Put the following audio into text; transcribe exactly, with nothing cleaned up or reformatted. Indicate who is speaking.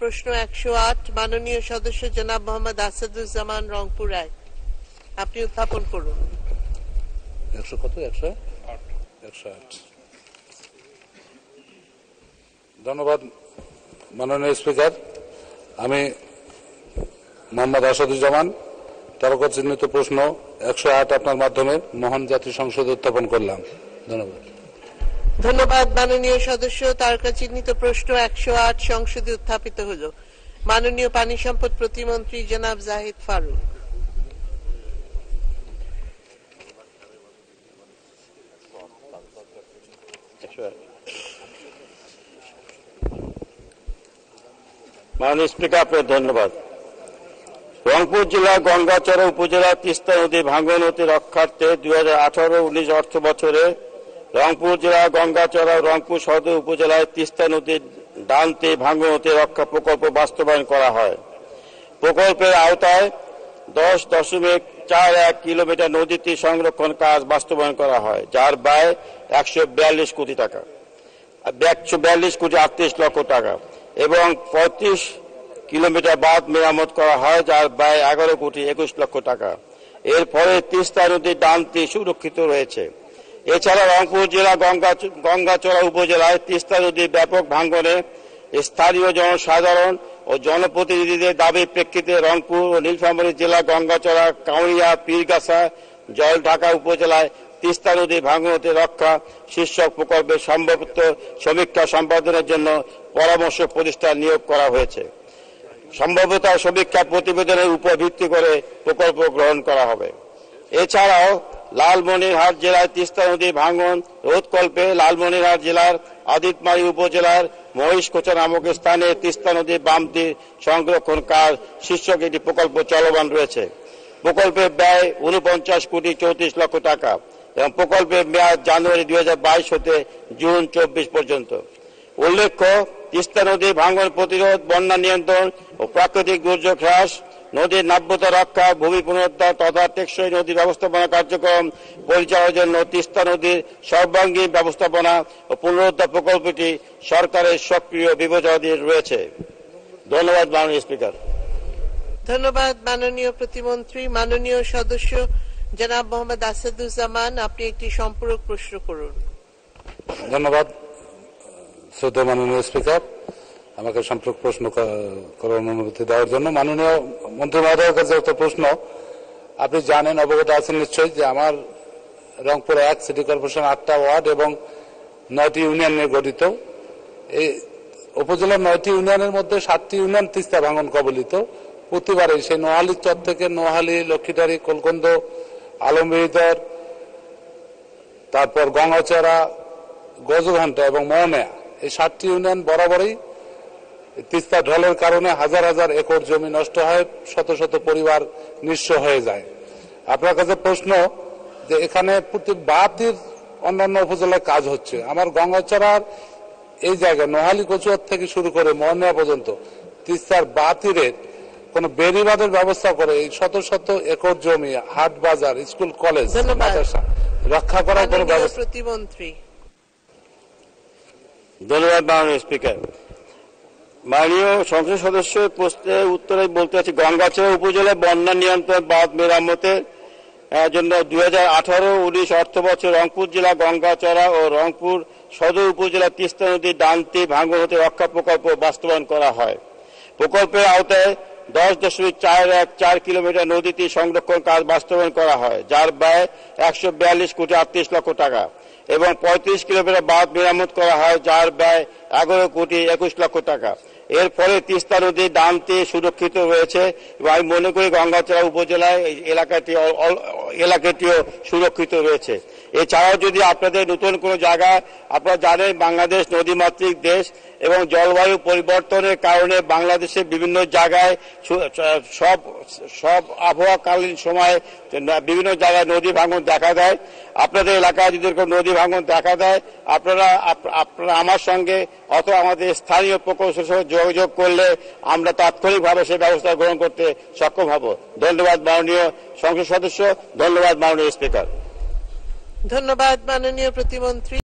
Speaker 1: প্রশ্ন একশো আট মাননীয় সদস্য জনাব মোহাম্মদ আসাদুজ্জামান রংপুর এক, আপনি উত্থাপন করুন।
Speaker 2: একশো কত একশো একশো আট। ধন্যবাদ মাননীয় স্পিকার। আমি মোহাম্মদ আসাদুজ্জামান তারকা চিহ্নিত প্রশ্ন একশো আট আপনার মাধ্যমে মহান জাতীয় সংসদে উত্থাপন করলাম। ধন্যবাদ।
Speaker 1: ধন্যবাদ মাননীয় সদস্য। তারকা চিহ্নিত প্রশ্ন একশো আট সংসদে উত্থাপিত হল। মাননীয় পানি সম্পদ প্রতিমন্ত্রী জনাব জাহিদ ফারুক।
Speaker 3: মাননীয় স্পিকার, আপনাকে ধন্যবাদ। রংপুর জেলা গঙ্গাচড়া উপজেলা তিস্তা নদী ভাঙ্গন হতে রক্ষার্থে দুই হাজার আঠারো উনিশ অর্থ বছরে রংপুর জেলা গঙ্গাচড়া ও রংপুর সদর উপজেলায় তিস্তা নদীর ডানতে ভাঙ্গন হতে রক্ষা প্রকল্প বাস্তবায়ন করা হয়। প্রকল্পের আওতায় দশ দশমিক চার এক কিলোমিটার নদীটি সংরক্ষণ কাজ বাস্তবায়ন করা হয়, যার ব্যয় একশো বিয়াল্লিশ কোটি টাকা একশো বিয়াল্লিশ কোটি আটত্রিশ লক্ষ টাকা এবং পঁয়ত্রিশ কিলোমিটার বাঁধ মেরামত করা হয়, যার ব্যয় এগারো কোটি একুশ লক্ষ টাকা। এর ফলে তিস্তা নদীর ডানটি সুরক্ষিত রয়েছে। এছাড়া রংপুর জেলা গঙ্গাচড়া উপজেলায় তিস্তা নদীর ব্যাপক ভাঙ্গনে স্থানীয় জনসাধারণ ও জনপ্রতিনিধিদের দাবির প্রেক্ষিতে রংপুর ও নীলফামারী জেলা গঙ্গাচড়া, কাউনিয়া, পীরগাছা, জলঢাকা উপজেলায় তিস্তা নদী ভাঙ্গন হতে রক্ষা শীর্ষক প্রকল্পের সম্ভাব্য সমীক্ষা সম্পাদনের জন্য পরামর্শ প্রতিষ্ঠান নিয়োগ করা হয়েছে। সম্ভাব্যতা সমীক্ষা প্রতিবেদনের উপর ভিত্তি করে প্রকল্প গ্রহণ করা হবে। এছাড়াও লালমনিরহাট জেলায় তিস্তা নদী ভাঙ্গন রোধকল্পে লালমনিরহাট জেলার আদিতমারী উপজেলার মহিষকোচা নামক স্থানে তিস্তা নদীর বামটি সংরক্ষণ কাজ শীর্ষক একটি প্রকল্প চলমান রয়েছে। প্রকল্পের ব্যয় উনপঞ্চাশ কোটি চৌত্রিশ লক্ষ টাকা এবং প্রকল্পের মেয়াদ জানুয়ারি দুই হাজার বাইশ হতে জুন চব্বিশ পর্যন্ত। উল্লেখ্য, তিস্তা নদীর ভাঙ্গন প্রতিরোধ, বন্যা নিয়ন্ত্রণ ও প্রাকৃতিক দুর্যোগ হ্রাস, নদীর নাব্যতা রক্ষা, ভূমি পুনরুদ্ধার তথা টেকসই নদী ব্যবস্থাপনা কার্যক্রম পরিচালনার জন্য তিস্তা নদীর সর্বাঙ্গীন ব্যবস্থাপনা ও পুনরুদ্ধার প্রকল্পটি সরকারের সক্রিয় বিবেচনাধীন রয়েছে। ধন্যবাদ মাননীয় স্পিকার।
Speaker 1: ধন্যবাদ মাননীয় প্রতিমন্ত্রী। মাননীয় সদস্য জনাব মোহাম্মদ আসাদুজ্জামান, আপনি একটি সম্পূরক প্রশ্ন করুন।
Speaker 2: ধন্যবাদ শ্রদ্ধেয় মাননীয় স্পিকার, আমাকে সম্পূরক প্রশ্ন করার অনুমতি দেওয়ার জন্য। মাননীয় মন্ত্রী মহোদয়ের কাছে একটা প্রশ্ন। আপনি জানেন, অবগত আছেন নিশ্চয়ই, যে আমার রংপুর এক সিটি কর্পোরেশন আটটা ওয়ার্ড এবং নয়টি ইউনিয়ন নিয়ে গঠিত। এই উপজেলার নয়টি ইউনিয়নের মধ্যে সাতটি ইউনিয়ন তিস্তা ভাঙ্গন কবলিত। প্রতিবারে সেই নোহালী চর থেকে নোহালী, লক্ষ্মীটারি, কলকন্দ, আলমবিদর, তারপর গঙ্গাচড়া, গজঘণ্টা এবং মৌনেয়া, এই সাতটি ইউনিয়ন বরাবরই তিস্তা ঢলের কারণে হাজার হাজার একর জমি নষ্ট হয়, শত শত পরিবার নিঃস্ব হয়ে যায়। আপনার কাছে প্রশ্ন যে এখানে প্রতি বাতির অন্যান্য উপজেলায় কাজ হচ্ছে, আমার গঙ্গাচড়ার এই জায়গায় নোহালী কচুয়ার থেকে শুরু করে মৌনেয়া পর্যন্ত তিস্তার বাতিরের কোন বেড়িবাঁধের ব্যবস্থা করে এই শত শত একর জমি, হাট বাজার, স্কুল, কলেজ, মাদ্রাসা রক্ষা করার কোন ব্যবস্থা?
Speaker 1: প্রতিমন্ত্রী।
Speaker 3: ধন্যবাদ মাননীয় স্পিকার। মাননীয় সংসদ সদস্যের প্রশ্নের উত্তরে বলতে চাচ্ছি, গঙ্গাচড়া উপজেলায় বন্যা নিয়ন্ত্রণ বাঁধ মেরামতের জন্য দুই হাজার আঠারো উনিশ অর্থ বছর রংপুর জেলা গঙ্গাচড়া ও রংপুর সদর উপজেলা তিস্তা নদীর ডানটি ভাঙ্গন হতে রক্ষা প্রকল্প বাস্তবায়ন করা হয়। প্রকল্পের আওতায় দশ দশমিক চার এক চার কিলোমিটার নদীটি সংরক্ষণ কাজ বাস্তবায়ন করা হয়, যার ব্যয় একশো বিয়াল্লিশ কোটি আটত্রিশ লক্ষ টাকা এবং পঁয়ত্রিশ কিলোমিটার বাঁধ মেরামত করা হয়, যার ব্যয় এগারো কোটি একুশ লক্ষ টাকা। এর ফলে তিস্তা নদীর ডানটি সুরক্ষিত রয়েছে এবং আমি মনে করি গঙ্গাচড়া উপজেলায় এলাকাটি এলাকাটিও সুরক্ষিত রয়েছে। এছাড়াও যদি আপনাদের নতুন কোনো জায়গা, আপনারা জানেন বাংলাদেশ নদীমাতৃক দেশ এবং জলবায়ু পরিবর্তনের কারণে বাংলাদেশের বিভিন্ন জায়গায় সব সব আবহাওয়াকালীন সময় বিভিন্ন জায়গায় নদী ভাঙন দেখা দেয়। আপনাদের এলাকায় যদি কোনো নদী ভাঙন দেখা দেয়, আপনারা আপনারা আমার সঙ্গে অথবা আমাদের স্থানীয় প্রকৌশলীর সঙ্গে যোগাযোগ করলে আমরা তাৎক্ষণিকভাবে সেই ব্যবস্থা গ্রহণ করতে সক্ষম হব। ধন্যবাদ মাননীয় সংসদ সদস্য। ধন্যবাদ মাননীয় স্পিকার।
Speaker 1: ধন্যবাদ মাননীয় প্রতিমন্ত্রী।